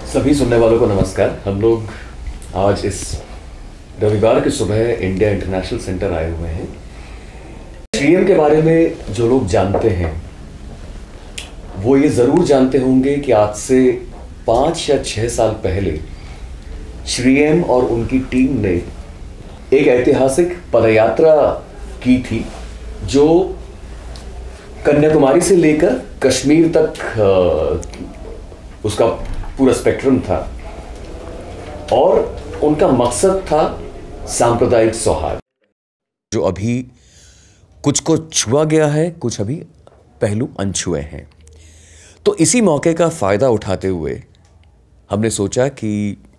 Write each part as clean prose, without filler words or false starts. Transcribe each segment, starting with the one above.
सभी सुनने वालों को नमस्कार। हम लोग आज इस रविवार की सुबह इंडिया इंटरनेशनल सेंटर आए हुए हैं। श्रीएम के बारे में जो लोग जानते हैं वो ये ज़रूर जानते होंगे कि आज से 5 या 6 साल पहले श्रीएम और उनकी टीम ने एक ऐतिहासिक पदयात्रा की थी जो कन्याकुमारी से लेकर कश्मीर तक उसका पूरा स्पेक्ट्रम था और उनका मकसद था सांप्रदायिक सौहार्द, जो अभी कुछ को छुआ गया है, कुछ अभी पहलू अनछुए हैं। तो इसी मौके का फ़ायदा उठाते हुए हमने सोचा कि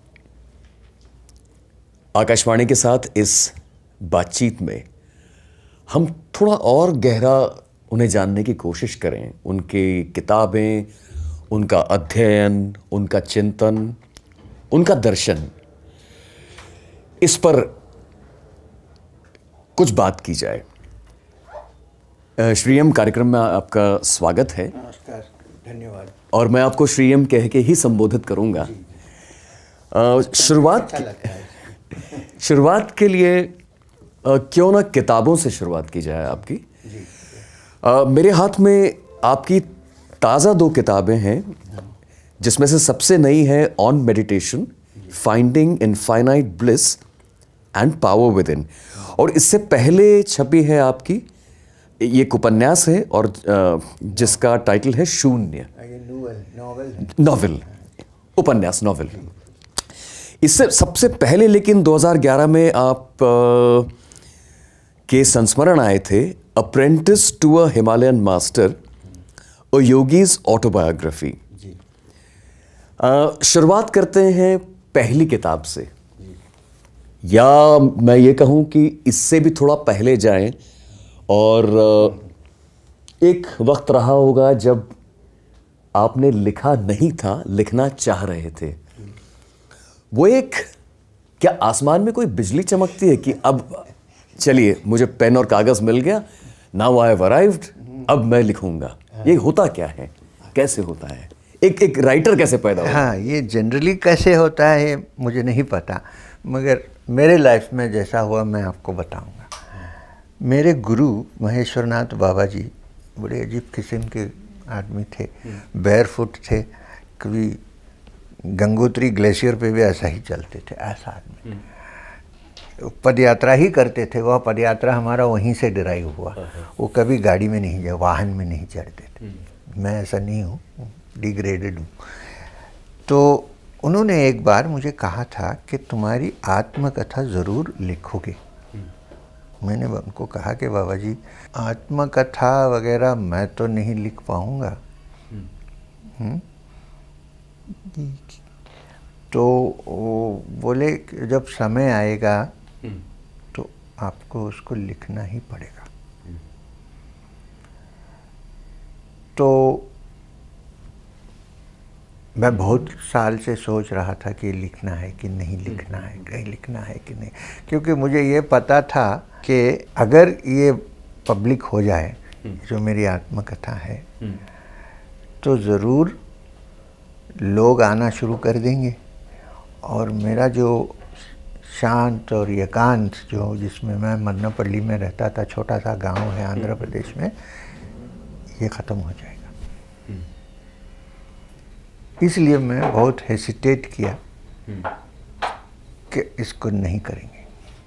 आकाशवाणी के साथ इस बातचीत में हम थोड़ा और गहरा उन्हें जानने की कोशिश करें। उनकी किताबें, उनका अध्ययन, उनका चिंतन, उनका दर्शन, इस पर कुछ बात की जाए। श्रीएम, कार्यक्रम में आपका स्वागत है। नमस्कार, धन्यवाद। और मैं आपको श्रीएम कह के ही संबोधित करूंगा। शुरुआत के लिए क्यों ना किताबों से शुरुआत की जाए आपकी। मेरे हाथ में आपकी ताज़ा 2 किताबें हैं, जिसमें से सबसे नई है on meditation, finding infinite bliss and power within, और इससे पहले छपी है आपकी ये एक उपन्यास है और जिसका टाइटल है शून्य। नॉवेल, उपन्यास, नॉवेल। इससे सबसे पहले लेकिन 2011 में आप के संस्मरण आए थे, apprenticed to a Himalayan master, yogi's autobiography. शुरुआत करते हैं पहली किताब से, या मैं ये कहूँ कि इससे भी थोड़ा पहले जाएं। और एक वक्त रहा होगा जब आपने लिखा नहीं था, लिखना चाह रहे थे। वो एक, क्या आसमान में कोई बिजली चमकती है कि अब चलिए मुझे पेन और कागज़ मिल गया, नाउ आई हैव अराइव्ड, अब मैं लिखूंगा। ये होता क्या है, कैसे होता है, एक राइटर कैसे पैदा होता है? हाँ, ये जनरली कैसे होता है मुझे नहीं पता, मगर मेरे लाइफ में जैसा हुआ मैं आपको बताऊंगा। मेरे गुरु महेश्वरनाथ बाबा जी बड़े अजीब किस्म के आदमी थे, बैरफुट थे, कभी गंगोत्री ग्लेशियर पे भी ऐसा ही चलते थे। ऐसा आदमी पदयात्रा ही करते थे। वह पदयात्रा हमारा वहीं से डिराइव हुआ। वो कभी गाड़ी में नहीं गए, वाहन में नहीं चढ़ते थे। मैं ऐसा नहीं हूँ, डिग्रेडेड हूँ। तो उन्होंने एक बार मुझे कहा था कि तुम्हारी आत्मकथा ज़रूर लिखोगे। मैंने उनको कहा कि बाबा जी, आत्मकथा वगैरह मैं तो नहीं लिख पाऊँगा। तो वो बोले कि जब समय आएगा तो आपको उसको लिखना ही पड़ेगा। तो मैं बहुत साल से सोच रहा था कि लिखना है कि नहीं लिखना है, कहीं लिखना है कि नहीं, क्योंकि मुझे ये पता था कि अगर ये पब्लिक हो जाए, जो मेरी आत्मकथा है, तो ज़रूर लोग आना शुरू कर देंगे। और मेरा जो शांत और एकांत, जो जिसमें मैं मन्नापल्ली में रहता था, छोटा सा गांव है आंध्र प्रदेश में, ये ख़त्म हो जाएगा। इसलिए मैं बहुत हेसिटेट किया कि इसको नहीं करेंगे।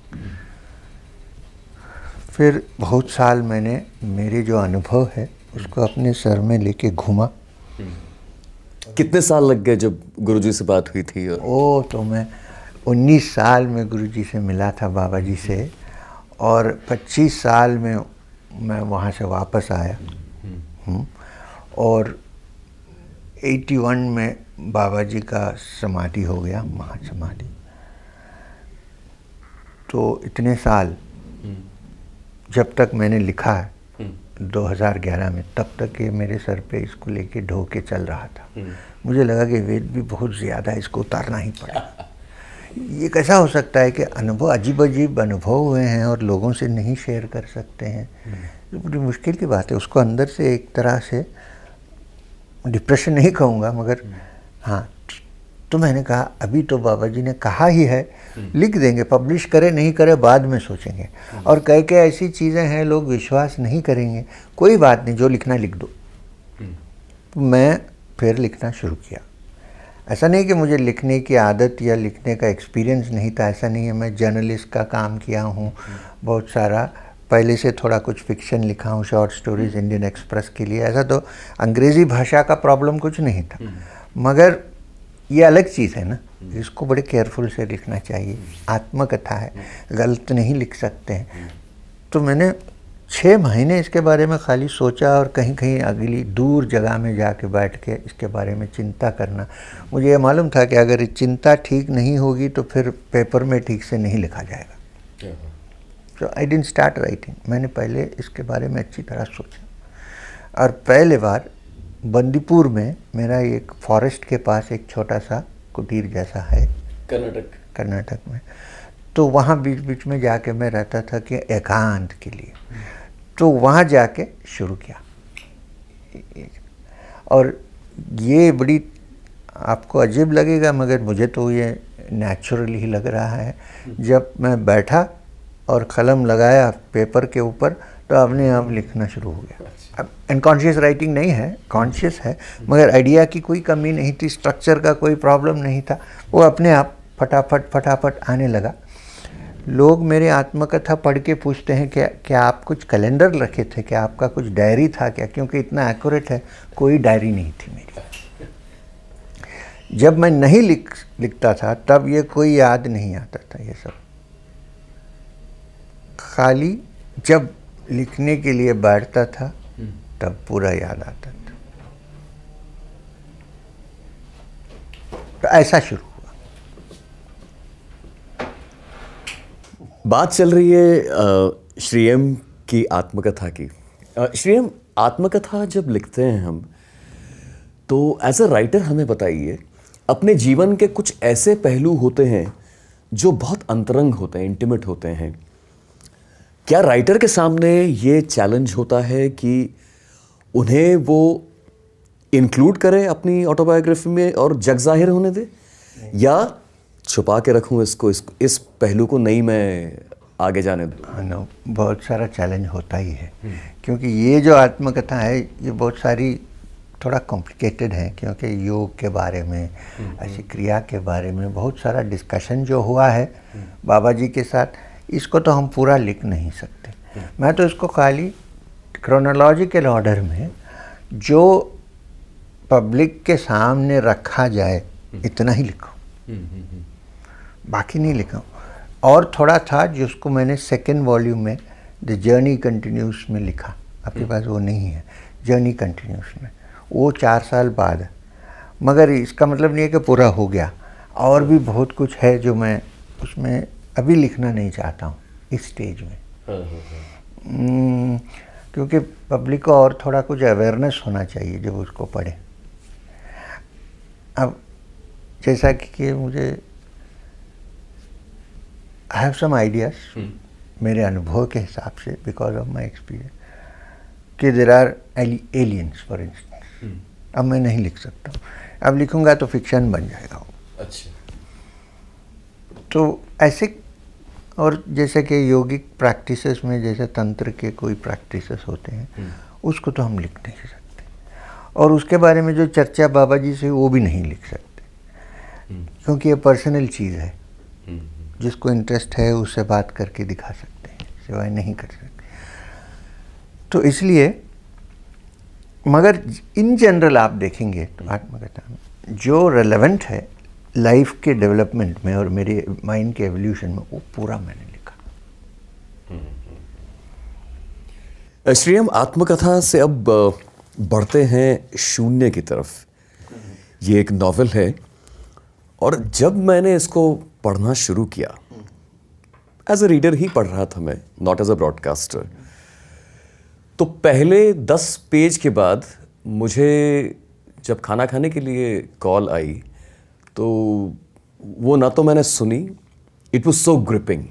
फिर बहुत साल मैंने मेरे जो अनुभव है उसको अपने सर में लेके घूमा। कितने साल लग गए जब गुरुजी से बात हुई थी? ओ, तो मैं 19 साल में गुरुजी से मिला था, बाबा जी से, और 25 साल में मैं वहाँ से वापस आया। और 81 में बाबा जी का समाधि हो गया, महासमाधि। तो इतने साल जब तक मैंने लिखा है 2011 में, तब तक ये मेरे सर पे इसको लेके ढो के चल रहा था। मुझे लगा कि वेट भी बहुत ज़्यादा है, इसको उतारना ही पड़ेगा। ये कैसा हो सकता है कि अनुभव, अजीब अजीब अनुभव हुए हैं और लोगों से नहीं शेयर कर सकते हैं। तो बड़ी मुश्किल की बात है। उसको अंदर से एक तरह से डिप्रेशन नहीं कहूँगा, मगर हाँ, तो मैंने कहा अभी तो बाबा जी ने कहा ही है, लिख देंगे, पब्लिश करे नहीं करे बाद में सोचेंगे। और कई कई ऐसी चीज़ें हैं लोग विश्वास नहीं करेंगे, कोई बात नहीं, जो लिखना लिख दो। तो मैं फिर लिखना शुरू किया। ऐसा नहीं कि मुझे लिखने की आदत या लिखने का एक्सपीरियंस नहीं था, ऐसा नहीं है। मैं जर्नलिस्ट का काम किया हूँ बहुत सारा, पहले से थोड़ा कुछ फिक्शन लिखा हूँ, शॉर्ट स्टोरीज इंडियन एक्सप्रेस के लिए। ऐसा तो अंग्रेज़ी भाषा का प्रॉब्लम कुछ नहीं था, मगर ये अलग चीज़ है ना, इसको बड़े केयरफुल से लिखना चाहिए। आत्मकथा है, गलत नहीं लिख सकते हैं। तो मैंने 6 महीने इसके बारे में खाली सोचा और कहीं कहीं अगली दूर जगह में जाके बैठ के इसके बारे में चिंता करना। मुझे ये मालूम था कि अगर चिंता ठीक नहीं होगी तो फिर पेपर में ठीक से नहीं लिखा जाएगा। तो आई डिडंट स्टार्ट राइटिंग। मैंने पहले इसके बारे में अच्छी तरह सोचा। और पहले बार बंदीपुर में, मेरा एक फॉरेस्ट के पास एक छोटा सा कुटीर जैसा है कर्नाटक में, तो वहाँ बीच बीच में जाके मैं रहता था कि एकांत के लिए। तो वहाँ जाके शुरू किया। और ये बड़ी आपको अजीब लगेगा, मगर मुझे तो ये नेचुरल ही लग रहा है। जब मैं बैठा और कलम लगाया पेपर के ऊपर तो अपने आप लिखना शुरू हो गया। अब अनकॉन्शियस राइटिंग नहीं है, कॉन्शियस है, मगर आइडिया की कोई कमी नहीं थी, स्ट्रक्चर का कोई प्रॉब्लम नहीं था, वो अपने आप फटाफट फटाफट आने लगा। लोग मेरे आत्मकथा पढ़ के पूछते हैं क्या आप कुछ कैलेंडर रखे थे, क्या आपका कुछ डायरी था क्या, क्योंकि इतना एक्यूरेट है। कोई डायरी नहीं थी मेरी। जब मैं नहीं लिखता था तब ये कोई याद नहीं आता था ये सब। खाली जब लिखने के लिए बैठता था तब पूरा याद आता था। तो ऐसा शुरू हुआ। बात चल रही है श्री एम की आत्मकथा की। श्री एम, आत्मकथा जब लिखते हैं हम, तो एज अ राइटर हमें बताइए, अपने जीवन के कुछ ऐसे पहलू होते हैं जो बहुत अंतरंग होते हैं, इंटीमेट होते हैं। क्या राइटर के सामने ये चैलेंज होता है कि उन्हें वो इंक्लूड करे अपनी ऑटोबायोग्राफी में और जग जाहिर होने दे, या छुपा के रखूं इसको, इस पहलू को नहीं मैं आगे जाने दूं? नो, बहुत सारा चैलेंज होता ही है, क्योंकि ये जो आत्मकथा है ये बहुत सारी थोड़ा कॉम्प्लिकेटेड है, क्योंकि योग के बारे में, ऐसी क्रिया के बारे में बहुत सारा डिस्कशन जो हुआ है बाबा जी के साथ, इसको तो हम पूरा लिख नहीं सकते। मैं तो इसको खाली क्रोनोलॉजिकल ऑर्डर में जो पब्लिक के सामने रखा जाए इतना ही लिखूं, बाकी नहीं लिखा। और थोड़ा था जिसको मैंने सेकेंड वॉल्यूम में द जर्नी कंटिन्यूस में लिखा, आपके पास वो नहीं है, जर्नी कंटिन्यूस में, वो 4 साल बाद है। मगर इसका मतलब नहीं है कि पूरा हो गया, और भी बहुत कुछ है जो मैं उसमें अभी लिखना नहीं चाहता हूँ इस स्टेज में। क्योंकि पब्लिक को और थोड़ा कुछ अवेयरनेस होना चाहिए जब उसको पढ़े। अब जैसा कि मुझे आई हैव सम आइडियाज मेरे अनुभव के हिसाब से, बिकॉज ऑफ माई एक्सपीरियंस, कि there are aliens for instance. अब मैं नहीं लिख सकता हूँ, अब लिखूंगा तो फिक्शन बन जाएगा वो। अच्छा। तो ऐसे, और जैसे कि योगिक प्रैक्टिसेस में जैसे तंत्र के कोई प्रैक्टिसेस होते हैं, उसको तो हम लिख नहीं सकते, और उसके बारे में जो चर्चा बाबा जी से वो भी नहीं लिख सकते, क्योंकि ये पर्सनल चीज़ है। जिसको इंटरेस्ट है उससे बात करके दिखा सकते हैं, सिवाय नहीं कर सकते। तो इसलिए, मगर इन जनरल आप देखेंगे तो आत्मकथा में जो रेलेवेंट है लाइफ के डेवलपमेंट में और मेरे माइंड के एवोल्यूशन में, वो पूरा मैंने लिखा। श्री एम, आत्मकथा से अब बढ़ते हैं शून्य की तरफ। ये एक नॉवेल है, और जब मैंने इसको पढ़ना शुरू किया, एज अ रीडर ही पढ़ रहा था मैं, नॉट एज अ ब्रॉडकास्टर, तो पहले 10 पेज के बाद मुझे जब खाना खाने के लिए कॉल आई, तो वो ना तो मैंने सुनी, इट वॉज सो ग्रिपिंग।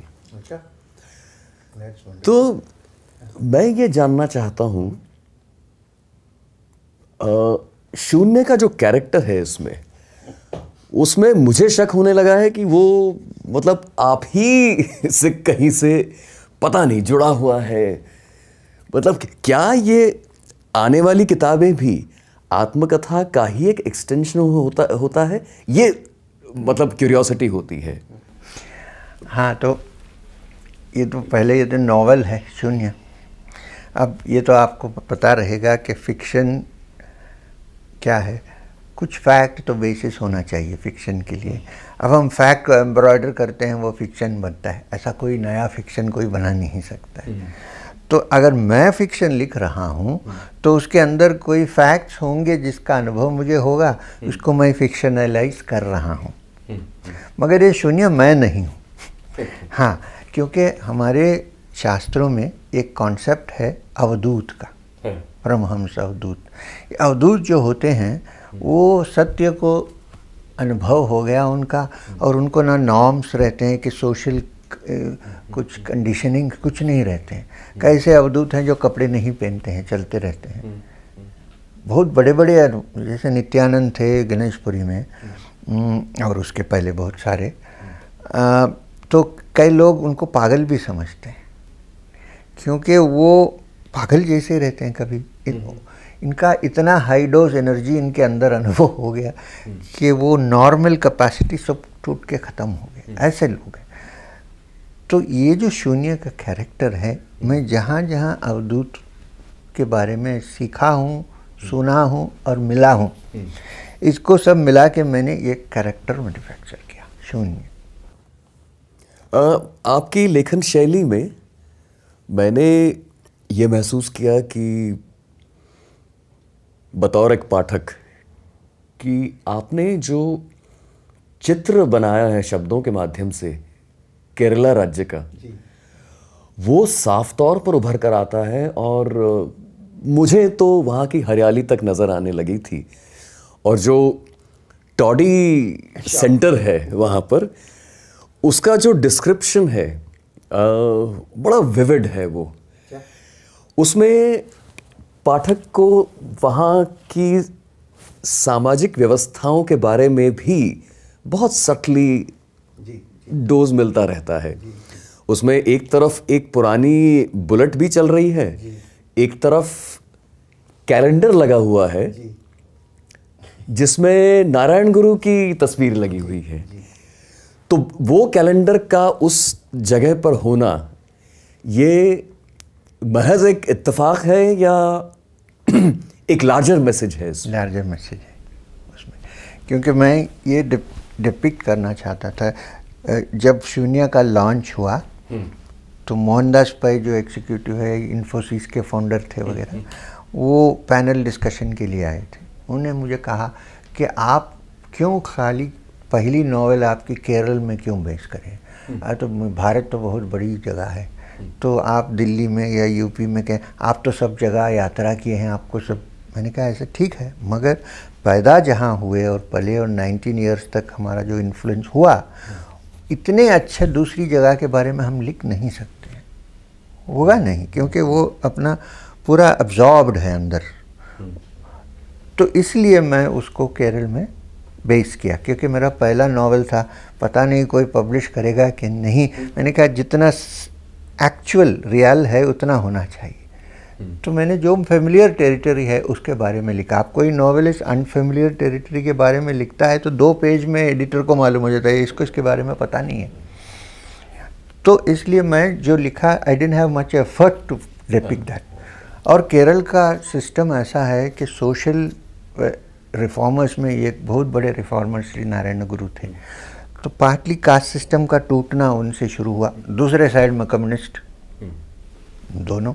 तो मैं ये जानना चाहता हूँ, शून्य का जो कैरेक्टर है इसमें, उसमें मुझे शक होने लगा है कि वो मतलब आप ही से कहीं से पता नहीं जुड़ा हुआ है। मतलब क्या ये आने वाली किताबें भी आत्मकथा का ही एक एक्सटेंशन होता है? ये मतलब क्यूरियोसिटी होती है। हाँ, तो ये तो पहले ये तो नॉवल है शून्य। अब ये तो आपको पता रहेगा कि फिक्शन क्या है। कुछ फैक्ट तो बेसिस होना चाहिए फिक्शन के लिए। अब हम फैक्ट को एम्ब्रॉयडर करते हैं, वो फिक्शन बनता है। ऐसा कोई नया फिक्शन कोई बना नहीं सकता है। तो अगर मैं फिक्शन लिख रहा हूँ तो उसके अंदर कोई फैक्ट्स होंगे जिसका अनुभव मुझे होगा, उसको मैं फिक्शनलाइज कर रहा हूँ। मगर ये शून्य मैं नहीं हूँ। हाँ, क्योंकि हमारे शास्त्रों में एक कॉन्सेप्ट है अवधूत का, परमहंस अवधूत। अवधूत जो होते हैं वो सत्य को अनुभव हो गया उनका, और उनको ना नॉर्म्स रहते हैं कि सोशल कुछ कंडीशनिंग कुछ नहीं रहते हैं। कैसे अवधूत हैं जो कपड़े नहीं पहनते हैं, चलते रहते हैं। बहुत बड़े बड़े जैसे नित्यानंद थे गणेशपुरी में, और उसके पहले बहुत सारे। तो कई लोग उनको पागल भी समझते हैं, क्योंकि वो पागल जैसे रहते हैं। कभी इनका इतना हाई डोज एनर्जी इनके अंदर अनुभव हो गया कि वो नॉर्मल कैपेसिटी सब टूट के ख़त्म हो गए। ऐसे लोग हैं। तो ये जो शून्य का कैरेक्टर है, मैं जहाँ जहाँ अवधूत के बारे में सीखा हूँ, सुना हूँ और मिला हूँ, इसको सब मिला के मैंने ये कैरेक्टर मैन्युफैक्चर किया, शून्य। आपकी लेखन शैली में मैंने ये महसूस किया कि बतौर एक पाठक कि आपने जो चित्र बनाया है शब्दों के माध्यम से केरला राज्य का, वो साफ तौर पर उभर कर आता है। और मुझे तो वहाँ की हरियाली तक नज़र आने लगी थी। और जो टॉडी सेंटर है वहाँ पर, उसका जो डिस्क्रिप्शन है बड़ा विविड है। वो उसमें पाठक को वहाँ की सामाजिक व्यवस्थाओं के बारे में भी बहुत सटली डोज मिलता रहता है। उसमें एक तरफ एक पुरानी बुलेट भी चल रही है, एक तरफ कैलेंडर लगा हुआ है जिसमें नारायण गुरु की तस्वीर लगी हुई है। तो वो कैलेंडर का उस जगह पर होना, ये महज एक इत्तेफाक है या एक लार्जर मैसेज है? लार्जर मैसेज है उसमें, क्योंकि मैं ये डिपिक्ट करना चाहता था। जब शून्य का लॉन्च हुआ तो मोहनदास पै जो एग्जीक्यूटिव है, इन्फोसिस के फाउंडर थे वगैरह, वो पैनल डिस्कशन के लिए आए थे। उन्होंने मुझे कहा कि आप क्यों खाली पहली नॉवेल आपकी केरल में क्यों बेस करें? तो भारत तो बहुत बड़ी जगह है, तो आप दिल्ली में या यूपी में कहें, आप तो सब जगह यात्रा किए हैं, आपको सब। मैंने कहा ऐसा ठीक है, मगर पैदा जहाँ हुए और पले और 19 ईयर्स तक हमारा जो इन्फ्लुएंस हुआ, इतने अच्छे दूसरी जगह के बारे में हम लिख नहीं सकते, होगा नहीं, क्योंकि वो अपना पूरा अब्जॉर्ब्ड है अंदर। तो इसलिए मैं उसको केरल में बेस किया, क्योंकि मेरा पहला नॉवेल था, पता नहीं कोई पब्लिश करेगा कि नहीं। मैंने कहा जितना एक्चुअल रियल है उतना होना चाहिए। तो मैंने जो फेमिलियर टेरिटरी है उसके बारे में लिखा। आप कोई नॉवेलिस्ट अनफेमिलियर टेरिटरी के बारे में लिखता है तो 2 पेज में एडिटर को मालूम हो जाता है इसको इसके बारे में पता नहीं है। तो इसलिए मैं जो लिखा, I didn't have much effort to depict that. और केरल का सिस्टम ऐसा है कि सोशल रिफॉर्मर्स में एक बहुत बड़े रिफॉर्मर श्री नारायण गुरु थे। तो पार्टली कास्ट सिस्टम का टूटना उनसे शुरू हुआ, दूसरे साइड में कम्युनिस्ट, दोनों।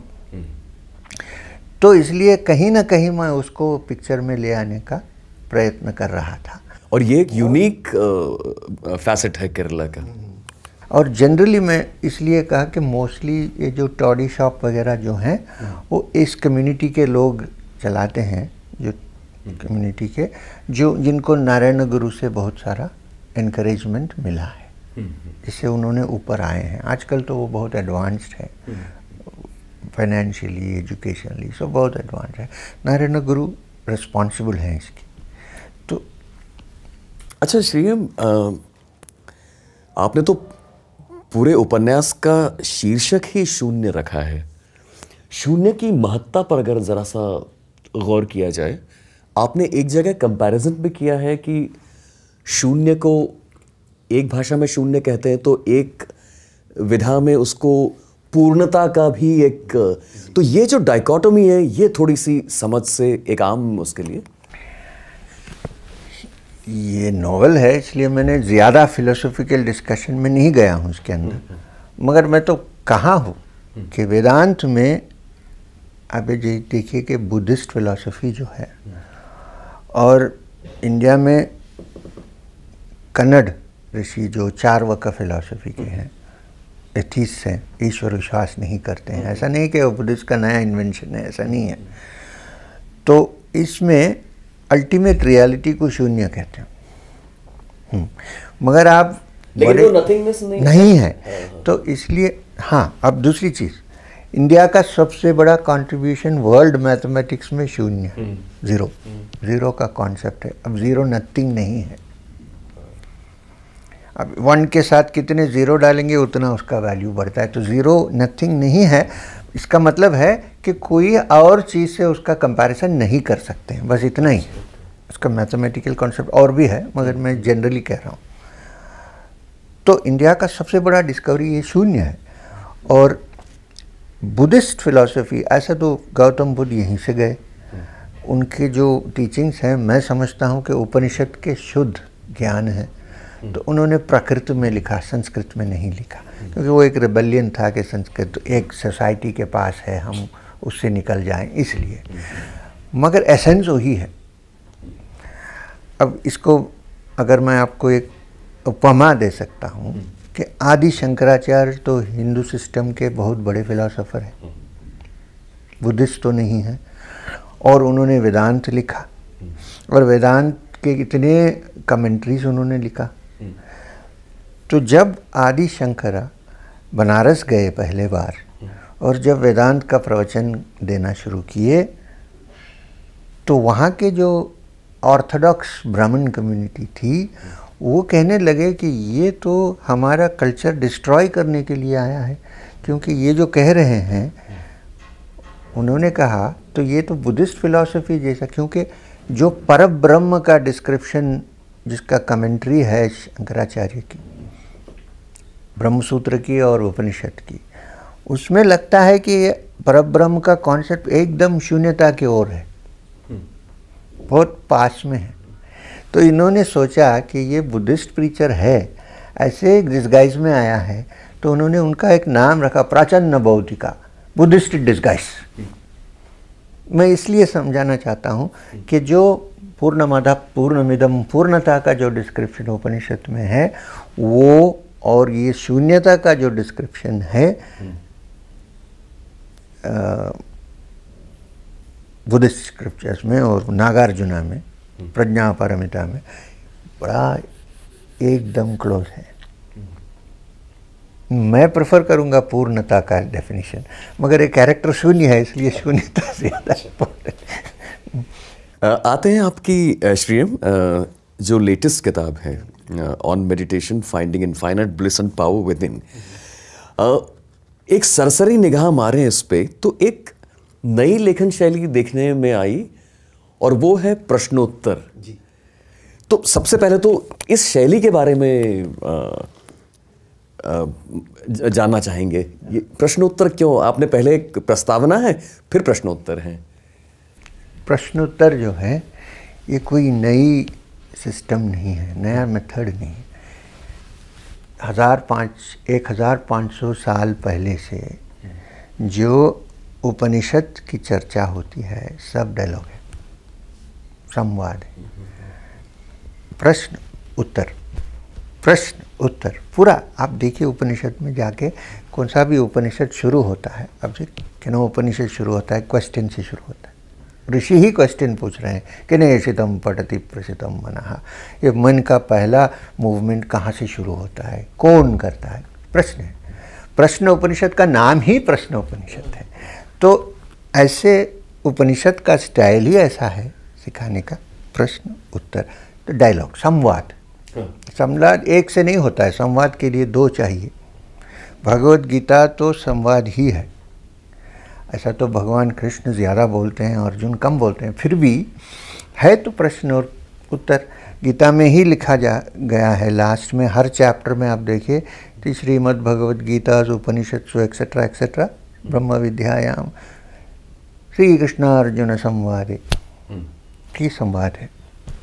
तो इसलिए कहीं ना कहीं मैं उसको पिक्चर में ले आने का प्रयत्न कर रहा था। और ये एक यूनिक फैसेट है केरला का। और जनरली मैं इसलिए कहा कि मोस्टली ये जो टॉडी शॉप वगैरह जो हैं वो इस कम्युनिटी के लोग चलाते हैं, जो कम्युनिटी के, जो जिनको नारायण गुरु से बहुत सारा एनकरेजमेंट मिला है, जिससे उन्होंने ऊपर आए हैं। आजकल तो वो बहुत एडवांस्ड है, फाइनेंशियली, एजुकेशनली, सब बहुत एडवांस है। नारायण गुरु रिस्पॉन्सिबल हैं इसकी। तो अच्छा श्रीयम, आपने तो पूरे उपन्यास का शीर्षक ही शून्य रखा है। शून्य की महत्ता पर अगर ज़रा सा गौर किया जाए, आपने एक जगह कंपैरिजन भी किया है कि शून्य को एक भाषा में शून्य कहते हैं तो एक विधा में उसको पूर्णता का भी एक, तो ये जो डाइकोटोमी है ये थोड़ी सी समझ से एक आम उसके लिए। ये नॉवल है इसलिए मैंने ज़्यादा फिलोसॉफिकल डिस्कशन में नहीं गया हूँ उसके अंदर, मगर मैं तो कहा हूँ कि वेदांत में आप ये देखिए कि बुद्धिस्ट फिलॉसफी जो है और इंडिया में कन्नड़ ऋषि जो चारवाक फिलॉसफी के हैं, एथिस्ट हैं, ईश्वर विश्वास नहीं करते हैं। ऐसा नहीं कि वो बुद्धिस्ट का नया इन्वेंशन है, ऐसा नहीं है। तो इसमें अल्टीमेट रियलिटी को शून्य कहते हैं, मगर आप लेकिन वो नथिंगनेस नहीं है। तो इसलिए हाँ, अब दूसरी चीज़, इंडिया का सबसे बड़ा कंट्रीब्यूशन वर्ल्ड मैथमेटिक्स में शून्य, ज़ीरो, ज़ीरो का कॉन्सेप्ट है। अब ज़ीरो नथिंग नहीं है। अब वन के साथ कितने ज़ीरो डालेंगे उतना उसका वैल्यू बढ़ता है, तो ज़ीरो नथिंग नहीं है। इसका मतलब है कि कोई और चीज़ से उसका कंपैरिजन नहीं कर सकते हैं, बस इतना ही। उसका मैथमेटिकल कॉन्सेप्ट और भी है, मगर मैं जनरली कह रहा हूँ। तो इंडिया का सबसे बड़ा डिस्कवरी ये शून्य है। और बुद्धिस्ट फिलॉसफी, ऐसा तो गौतम बुद्ध यहीं से गए, उनके जो टीचिंग्स हैं मैं समझता हूँ कि उपनिषद के शुद्ध ज्ञान है। तो उन्होंने प्राकृत में लिखा, संस्कृत में नहीं लिखा, क्योंकि वो एक रिबेलियन था कि संस्कृत एक सोसाइटी के पास है, हम उससे निकल जाएं, इसलिए। मगर एसेंस वही है। अब इसको अगर मैं आपको एक उपमा दे सकता हूँ कि आदि शंकराचार्य तो हिंदू सिस्टम के बहुत बड़े फिलोसोफर हैं, बुद्धिस्ट तो नहीं है, और उन्होंने वेदांत लिखा और वेदांत के इतने कमेंट्रीज उन्होंने लिखा। तो जब आदि शंकरा बनारस गए पहले बार और जब वेदांत का प्रवचन देना शुरू किए, तो वहाँ के जो ऑर्थोडॉक्स ब्राह्मण कम्युनिटी थी वो कहने लगे कि ये तो हमारा कल्चर डिस्ट्रॉय करने के लिए आया है, क्योंकि ये जो कह रहे हैं, उन्होंने कहा तो ये तो बुद्धिस्ट फिलॉसफी जैसा, क्योंकि जो परब्रह्म का डिस्क्रिप्शन जिसका कमेंट्री है शंकराचार्य की, ब्रह्मसूत्र की और उपनिषद की, उसमें लगता है कि ये परब्रह्म का कॉन्सेप्ट एकदम शून्यता की ओर है, बहुत पास में है। तो इन्होंने सोचा कि ये बुद्धिस्ट प्रीचर है, ऐसे डिस्गाइज में आया है, तो उन्होंने उनका एक नाम रखा प्राचन्न बौद्धिका, बुद्धिस्ट डिस्गाइज। मैं इसलिए समझाना चाहता हूँ कि जो पूर्णमदः पूर्णमिदं पूर्णता का जो डिस्क्रिप्शन उपनिषद में है वो, और ये शून्यता का जो डिस्क्रिप्शन है बुद्धिस्ट स्क्रिप्चर्स में और नागार्जुना में, प्रज्ञा पारमिता में, बड़ा एकदम क्लोज है। मैं प्रेफर करूंगा पूर्णता का डेफिनेशन, मगर एक कैरेक्टर शून्य है इसलिए शून्यता ज़्यादा इम्पोर्टेंट। आते हैं आपकी श्रीयम जो लेटेस्ट किताब है on meditation, finding infinite bliss and power within. एक सरसरी निगाह मारें इस पे तो एक नई लेखन शैली देखने में आई और वो है प्रश्नोत्तर जी। तो सबसे पहले तो इस शैली के बारे में जानना चाहेंगे। ये प्रश्नोत्तर क्यों? आपने पहले एक प्रस्तावना है फिर प्रश्नोत्तर है। प्रश्नोत्तर जो है ये कोई नई सिस्टम नहीं है, नया मेथड नहीं है। 1500 साल पहले से जो उपनिषद की चर्चा होती है सब डायलॉग है, संवाद है, प्रश्न उत्तर, प्रश्न उत्तर पूरा। आप देखिए उपनिषद में जाके कौन सा भी उपनिषद शुरू होता है, अब से किनो उपनिषद शुरू होता है क्वेश्चन से शुरू होता है। ऋषि ही क्वेश्चन पूछ रहे हैं कि नेशितम पठति प्रसितम मनः, ये मन का पहला मूवमेंट कहाँ से शुरू होता है, कौन करता है, प्रश्न है। प्रश्न उपनिषद का नाम ही प्रश्न उपनिषद है। तो ऐसे उपनिषद का स्टाइल ही ऐसा है सिखाने का, प्रश्न उत्तर, तो डायलॉग, संवाद, संवाद एक से नहीं होता है, संवाद के लिए दो चाहिए। भगवत गीता तो संवाद ही है। ऐसा तो भगवान कृष्ण ज़्यादा बोलते हैं, अर्जुन कम बोलते हैं, फिर भी है तो प्रश्न और उत्तर। गीता में ही लिखा गया है, लास्ट में हर चैप्टर में आप देखिए कि श्रीमद् भगवद गीता उपनिषत्सु एक्सेट्रा एक्सेट्रा ब्रह्म विद्यायाम श्री कृष्ण अर्जुन संवादे की संवाद है।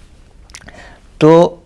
तो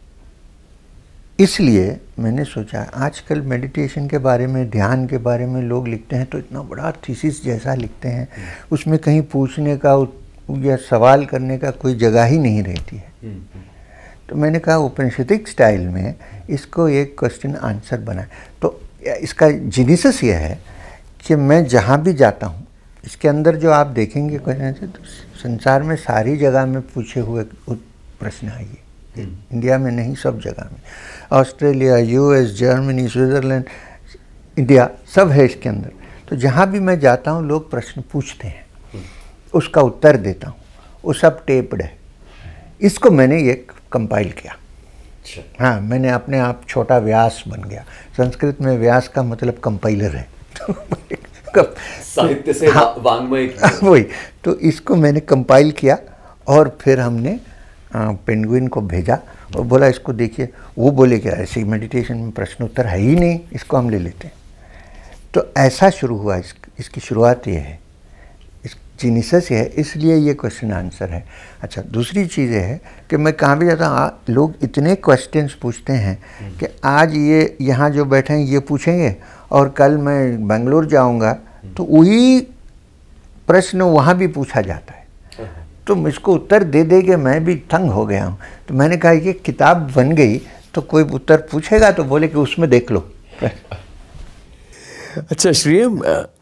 इसलिए मैंने सोचा आजकल मेडिटेशन के बारे में, ध्यान के बारे में लोग लिखते हैं तो इतना बड़ा थीसिस जैसा लिखते हैं, उसमें कहीं पूछने का या सवाल करने का कोई जगह ही नहीं रहती है। तो मैंने कहा उपनिषदिक स्टाइल में इसको एक क्वेश्चन आंसर बनाए। तो इसका जेनेसिस ये है कि मैं जहाँ भी जाता हूँ, इसके अंदर जो आप देखेंगे क्वेश्चन से, तो संसार में सारी जगह में पूछे हुए प्रश्न आइए, इंडिया में नहीं सब जगह में, Australia, US, Germany, Switzerland, India सब है इसके अंदर। तो जहाँ भी मैं जाता हूँ लोग प्रश्न पूछते हैं, उसका उत्तर देता हूँ, वो सब टेप्ड है। इसको मैंने एक कंपाइल किया। हाँ, मैंने अपने आप छोटा व्यास बन गया। संस्कृत में व्यास का मतलब कंपाइलर है। साहित्य से वांग्मय वही, तो इसको मैंने कंपाइल किया और फिर हमने पेंगुइन को भेजा और बोला इसको देखिए। वो बोले क्या ऐसे मेडिटेशन में प्रश्न उत्तर है ही नहीं, इसको हम ले लेते हैं। तो ऐसा शुरू हुआ। इसकी शुरुआत ये है, इस जेनेसिस है, इसलिए ये क्वेश्चन आंसर है। अच्छा, दूसरी चीज़ ये है कि मैं कहाँ भी जाता हूँ लोग इतने क्वेश्चंस पूछते हैं कि आज ये यहाँ जो बैठे हैं ये पूछेंगे और कल मैं बेंगलोर जाऊँगा तो वही प्रश्न वहाँ भी पूछा जाता है। तो मुझको उत्तर दे दे के मैं भी तंग हो गया हूँ। तो मैंने कहा कि किताब बन गई तो कोई उत्तर पूछेगा तो बोले कि उसमें देख लो। अच्छा श्रीम,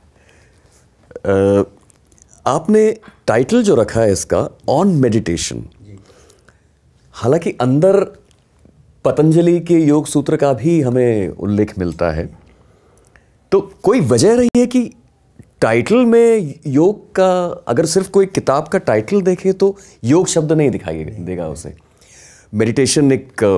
आपने टाइटल जो रखा है इसका ऑन मेडिटेशन, हालांकि अंदर पतंजलि के योग सूत्र का भी हमें उल्लेख मिलता है, तो कोई वजह रही है कि टाइटल में योग का, अगर सिर्फ कोई किताब का टाइटल देखे तो योग शब्द नहीं दिखाई देगा उसे। मेडिटेशन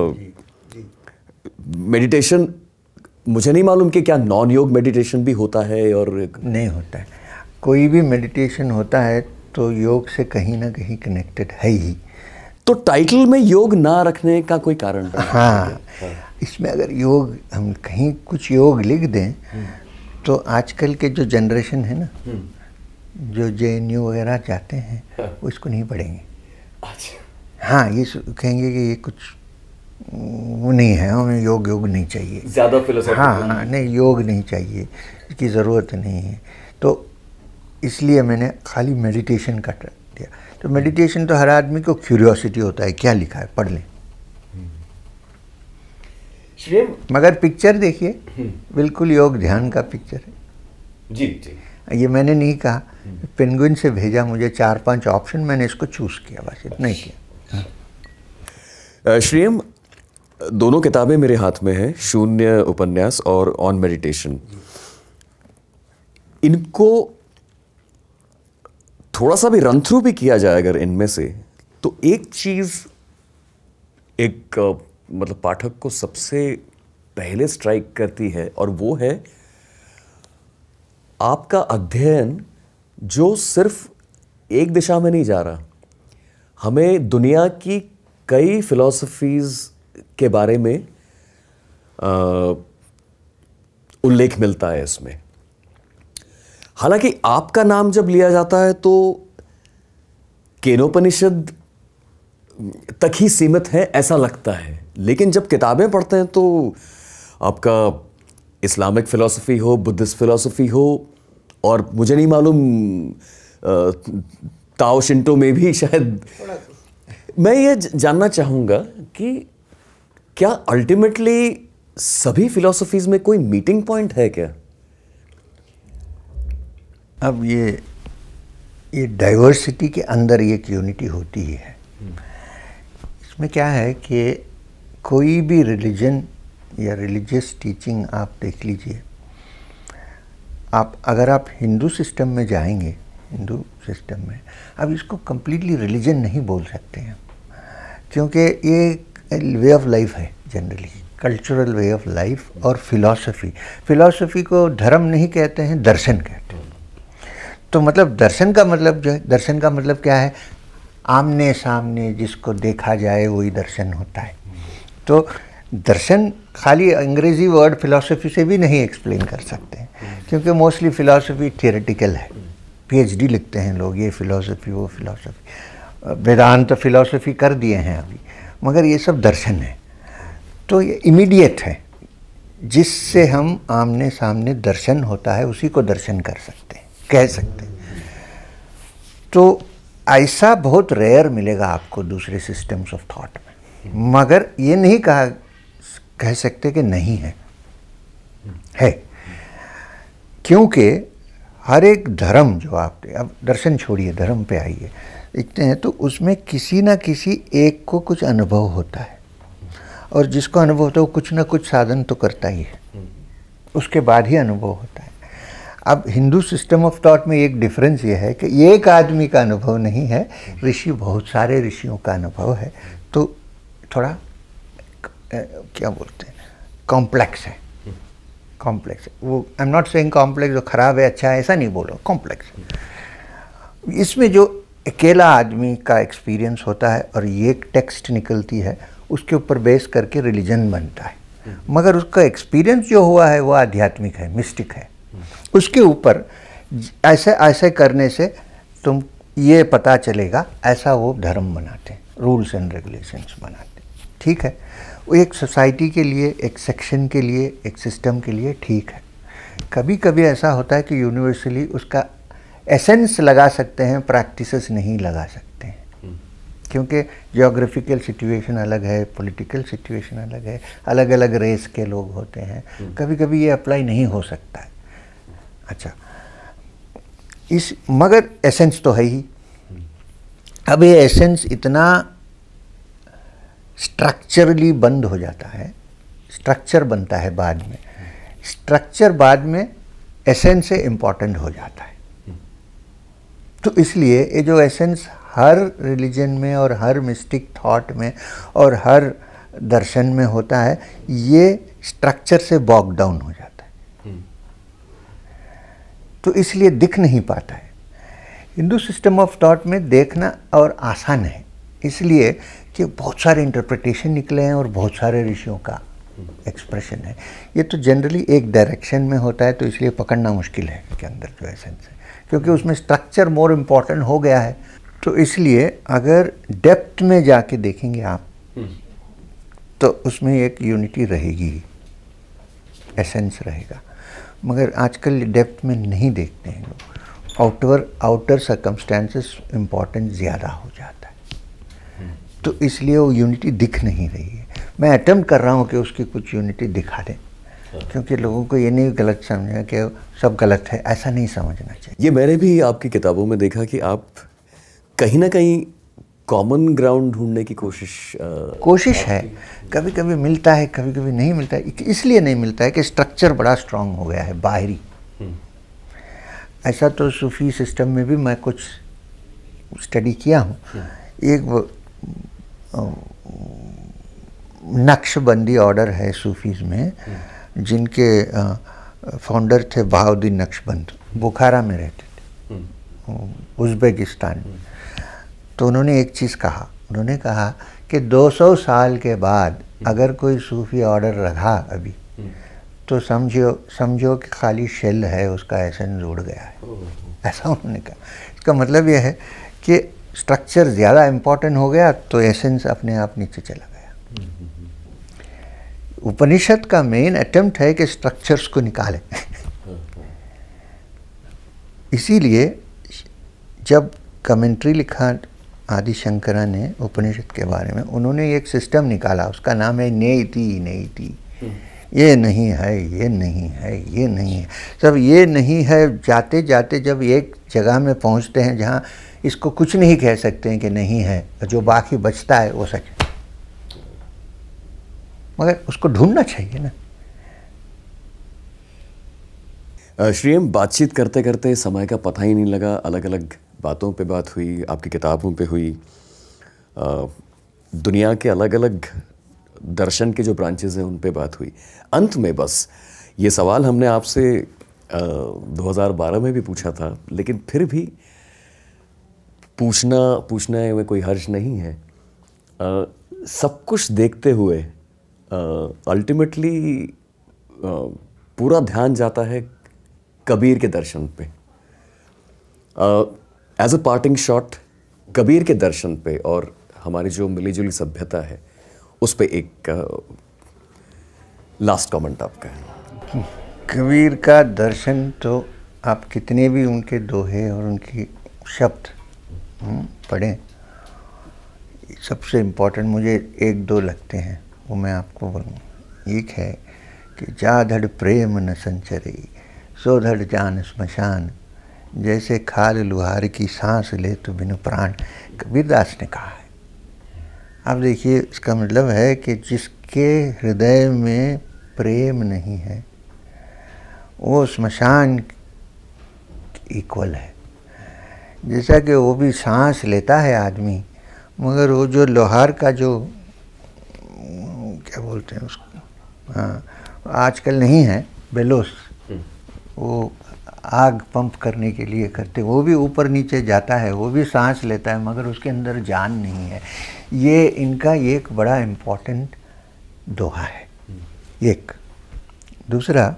मेडिटेशन मुझे नहीं मालूम कि क्या नॉन योग मेडिटेशन भी होता है और नहीं होता है। कोई भी मेडिटेशन होता है तो योग से कहीं ना कहीं कनेक्टेड है ही। तो टाइटल में योग ना रखने का कोई कारण? हाँ, इसमें अगर योग हम कहीं कुछ योग लिख दें तो आजकल के जो जनरेशन है ना, जो JNU वगैरह जाते हैं वो इसको नहीं पढ़ेंगे। अच्छा। हाँ, ये कहेंगे कि ये कुछ वो नहीं है, हमें योग नहीं चाहिए, ज़्यादा फिलोसॉफी। हाँ, नहीं योग नहीं चाहिए, इसकी ज़रूरत नहीं है। तो इसलिए मैंने खाली मेडिटेशन का दिया। तो मेडिटेशन तो हर आदमी को क्यूरियोसिटी होता है, क्या लिखा है पढ़ लें। मगर पिक्चर देखिए, बिल्कुल योग ध्यान का पिक्चर है। जी जी, ये मैंने नहीं कहा, पेंगुइन से भेजा मुझे 4-5 ऑप्शन, मैंने इसको चूज़ किया, बस इतना ही किया। श्रीम, दोनों किताबें मेरे हाथ में हैं, शून्य उपन्यास और ऑन मेडिटेशन। इनको थोड़ा सा भी रन थ्रू भी किया जाए अगर इनमें से, तो एक चीज़ एक मतलब पाठक को सबसे पहले स्ट्राइक करती है, और वो है आपका अध्ययन जो सिर्फ एक दिशा में नहीं जा रहा। हमें दुनिया की कई फिलॉसफीज के बारे में उल्लेख मिलता है इसमें। हालांकि आपका नाम जब लिया जाता है तो केनोपनिषद तक ही सीमित है ऐसा लगता है, लेकिन जब किताबें पढ़ते हैं तो आपका इस्लामिक फ़िलॉसफ़ी हो, बुद्धिस्ट फ़िलॉसफ़ी हो, और मुझे नहीं मालूम ताओ शिंटो में भी शायद। मैं ये जानना चाहूँगा कि क्या अल्टीमेटली सभी फ़िलॉसफ़ीज़ में कोई मीटिंग पॉइंट है क्या? अब ये डाइवर्सिटी के अंदर एक यूनिटी होती ही है। इसमें क्या है कि कोई भी रिलीजन या रिलीजियस टीचिंग आप देख लीजिए, अगर आप हिंदू सिस्टम में जाएंगे, हिंदू सिस्टम में अब इसको कम्प्लीटली रिलीजन नहीं बोल सकते हैं, क्योंकि ये वे ऑफ लाइफ है generally, cultural way of life और फिलॉसफी। फिलॉसफी को धर्म नहीं कहते हैं, दर्शन कहते हैं। तो मतलब दर्शन का मतलब जो है, दर्शन का मतलब क्या है? आमने सामने जिसको देखा जाए वही दर्शन होता है। तो दर्शन खाली अंग्रेजी वर्ड फिलॉसफी से भी नहीं एक्सप्लेन कर सकते हैं, क्योंकि मोस्टली फिलॉसफी थियोरेटिकल है। पीएचडी लिखते हैं लोग, ये फिलॉसफी वो फिलॉसफी, वेदांत फिलॉसफी कर दिए हैं अभी, मगर ये सब दर्शन है। तो ये इमीडिएट है, जिससे हम आमने सामने दर्शन होता है उसी को दर्शन कर सकते हैं, कह सकते हैं। तो ऐसा बहुत रेयर मिलेगा आपको दूसरे सिस्टम्स ऑफ थॉट में, मगर ये नहीं कह सकते कि नहीं है, है। क्योंकि हर एक धर्म जो आप, अब दर्शन छोड़िए, धर्म पे आइए, देखते हैं तो उसमें किसी ना किसी एक को कुछ अनुभव होता है, और जिसको अनुभव होता है वो कुछ ना कुछ साधन तो करता ही है, उसके बाद ही अनुभव होता है। अब हिंदू सिस्टम ऑफ थॉट में एक डिफरेंस ये है कि एक आदमी का अनुभव नहीं है, ऋषि, बहुत सारे ऋषियों का अनुभव है। तो थोड़ा क्या बोलते हैं, कॉम्प्लेक्स है, कॉम्प्लेक्स है वो। I am not saying complex जो खराब है अच्छा है, ऐसा नहीं बोलो, कॉम्प्लेक्स है। इसमें जो अकेला आदमी का एक्सपीरियंस होता है और ये टेक्स्ट निकलती है, उसके ऊपर बेस करके रिलीजन बनता है, मगर उसका एक्सपीरियंस जो हुआ है वो आध्यात्मिक है, मिस्टिक है। उसके ऊपर ऐसे ऐसे करने से तुम ये पता चलेगा, ऐसा वो धर्म बनाते हैं, रूल्स एंड रेगुलेशंस बनाते हैं। ठीक है, वो एक सोसाइटी के लिए, एक सेक्शन के लिए, एक सिस्टम के लिए ठीक है। कभी कभी ऐसा होता है कि यूनिवर्सली उसका एसेंस लगा सकते हैं, प्रैक्टिसेस नहीं लगा सकते हैं, क्योंकि जियोग्राफिकल सिचुएशन अलग है, पॉलिटिकल सिचुएशन अलग है, अलग अलग रेस के लोग होते हैं, कभी कभी ये अप्लाई नहीं हो सकता है। अच्छा, मगर एसेंस तो है ही। अब ये एसेंस इतना स्ट्रक्चरली बंद हो जाता है, स्ट्रक्चर बनता है बाद में, स्ट्रक्चर बाद में एसेंस से इम्पॉर्टेंट हो जाता है। तो इसलिए ये जो एसेंस हर रिलीजन में और हर मिस्टिक थॉट में और हर दर्शन में होता है, ये स्ट्रक्चर से बॉग डाउन हो जाता है, तो इसलिए दिख नहीं पाता है। हिंदू सिस्टम ऑफ थॉट में देखना और आसान है, इसलिए कि बहुत सारे इंटरप्रिटेशन निकले हैं और बहुत सारे ऋषियों का एक्सप्रेशन है। ये तो जनरली एक डायरेक्शन में होता है, तो इसलिए पकड़ना मुश्किल है इसके अंदर जो एसेंस है, क्योंकि उसमें स्ट्रक्चर मोर इम्पॉर्टेंट हो गया है। तो इसलिए अगर डेप्थ में जाके देखेंगे आप, तो उसमें एक यूनिटी रहेगी, एसेंस रहेगा, मगर आजकल डेप्थ में नहीं देखते हैं लोग। आउटर सर्कमस्टेंसेस इम्पॉर्टेंट ज़्यादा हो जाता है, तो इसलिए वो यूनिटी दिख नहीं रही है। मैं अटेम्प्ट कर रहा हूँ कि उसकी कुछ यूनिटी दिखा दें, क्योंकि लोगों को ये नहीं गलत समझा कि सब गलत है, ऐसा नहीं समझना चाहिए। ये मैंने भी आपकी किताबों में देखा कि आप कहीं ना कहीं कॉमन ग्राउंड ढूंढने की कोशिश है। कभी कभी मिलता है, कभी कभी नहीं मिलता है। इसलिए नहीं मिलता है कि स्ट्रक्चर बड़ा स्ट्रांग हो गया है बाहरी। ऐसा तो सूफी सिस्टम में भी मैं कुछ स्टडी किया हूँ। एक नक्शबंदी ऑर्डर है सूफीज़ में, जिनके फाउंडर थे बहाउद्दीन नक्शबंद, बुखारा में रहते थे, उज़्बेकिस्तान में। तो उन्होंने एक चीज़ कहा, उन्होंने कहा कि 200 साल के बाद अगर कोई सूफी ऑर्डर रहा अभी, तो समझो कि खाली शेल है, उसका एसेंस उड़ गया है। ऐसा उन्होंने कहा। इसका मतलब यह है कि स्ट्रक्चर ज़्यादा इम्पोर्टेंट हो गया तो एसेंस अपने आप नीचे चला गया। उपनिषद का मेन अटेम्प्ट है कि स्ट्रक्चर्स को निकालें। इसीलिए जब कमेंट्री लिखा आदि शंकरा ने उपनिषद के बारे में, उन्होंने एक सिस्टम निकाला, उसका नाम है नेति। ये नहीं है, ये नहीं है, ये नहीं है, सब ये नहीं है। जाते जाते जब एक जगह में पहुंचते हैं जहां इसको कुछ नहीं कह सकते हैं कि नहीं है, जो बाकी बचता है वो सच है, मगर उसको ढूंढना चाहिए ना। श्री, हम बातचीत करते करते समय का पता ही नहीं लगा। अलग अलग बातों पे बात हुई, आपकी किताबों पे हुई, दुनिया के अलग अलग दर्शन के जो ब्रांचेज हैं उन पे बात हुई। अंत में बस ये सवाल हमने आपसे 2012 में भी पूछा था, लेकिन फिर भी पूछने में कोई हर्ज नहीं है। सब कुछ देखते हुए अल्टीमेटली पूरा ध्यान जाता है कबीर के दर्शन पे। As a parting shot Kabir के दर्शन पे और हमारी जो मिली जुली सभ्यता है उस पे एक लास्ट कमेंट आपका है। कबीर का दर्शन तो आप कितने भी उनके दोहे और उनकी शब्द पढ़ें, सबसे इम्पोर्टेंट मुझे एक दो लगते हैं, वो मैं आपको बोलूँ। एक है कि जा धड़ प्रेम न संचरे सो धड़ जान स्मशान, जैसे खाल लुहार की सांस ले तो बिनु प्राण, कबीरदास ने कहा है। अब देखिए, इसका मतलब है कि जिसके हृदय में प्रेम नहीं है वो श्मशान इक्वल है। जैसा कि वो भी सांस लेता है आदमी, मगर वो जो लोहार का जो क्या बोलते हैं उसको, हाँ आजकल नहीं है, बेलोस, वो आग पंप करने के लिए करते, वो भी ऊपर नीचे जाता है, वो भी सांस लेता है, मगर उसके अंदर जान नहीं है। ये इनका एक बड़ा इम्पोर्टेंट दोहा है। एक दूसरा,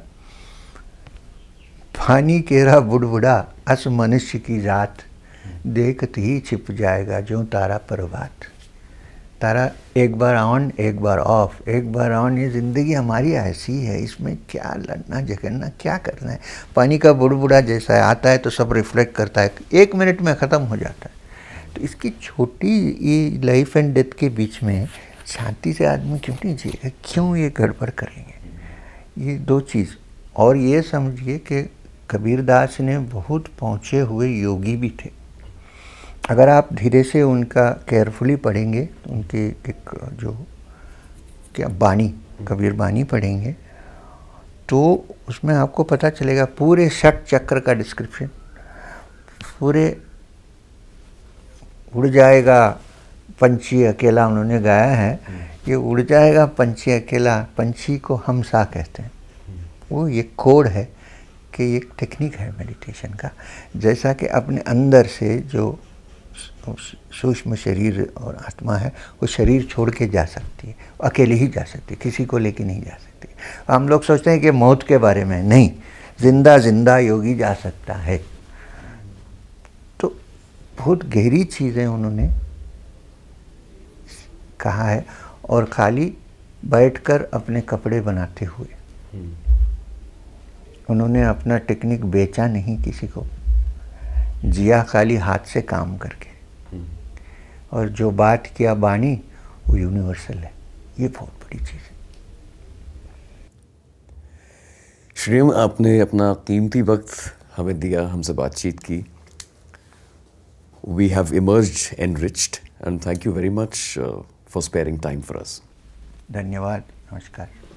फानी केरा बुड़बुड़ा अस मनुष्य की जात, देखत ही छिप जाएगा जो तारा परबात। तारा एक बार ऑन एक बार ऑफ, एक बार ऑन। ये ज़िंदगी हमारी ऐसी है, इसमें क्या लड़ना झगड़ना, क्या करना है। पानी का बुड़बुड़ा जैसा है, आता है तो सब रिफ्लेक्ट करता है, 1 मिनट में ख़त्म हो जाता है। तो इसकी छोटी ये लाइफ एंड डेथ के बीच में शांति से आदमी क्यों नहीं जिएगा, क्यों ये गड़बड़ करेंगे। ये दो चीज़। और ये समझिए कि कबीरदास ने बहुत पहुँचे हुए योगी भी थे। अगर आप धीरे से उनका केयरफुली पढ़ेंगे, उनकी एक जो क्या बाणी, कबीर बाणी पढ़ेंगे, तो उसमें आपको पता चलेगा पूरे 6 चक्र का डिस्क्रिप्शन। पूरे उड़ जाएगा पंछी अकेला उन्होंने गाया है, ये उड़ जाएगा पंछी अकेला, पंछी को हम सा कहते हैं। वो ये कोड है कि एक टेक्निक है मेडिटेशन का, जैसा कि अपने अंदर से जो सूक्ष्म शरीर और आत्मा है वो शरीर छोड़ के जा सकती है, अकेले ही जा सकती है, किसी को लेके नहीं जा सकती। हम लोग सोचते हैं कि मौत के बारे में, नहीं, जिंदा जिंदा योगी जा सकता है। तो बहुत गहरी चीज़ें उन्होंने कहा है। और खाली बैठकर अपने कपड़े बनाते हुए उन्होंने अपना टेक्निक बेचा नहीं किसी को, जिया खाली हाथ से काम करके। और जो बात किया बाणी वो यूनिवर्सल है। ये बहुत बड़ी चीज़ है। श्रीम, आपने अपना कीमती वक्त हमें दिया, हमसे बातचीत की। We have emerged, enriched, and thank you very much for sparing time for us. धन्यवाद, नमस्कार।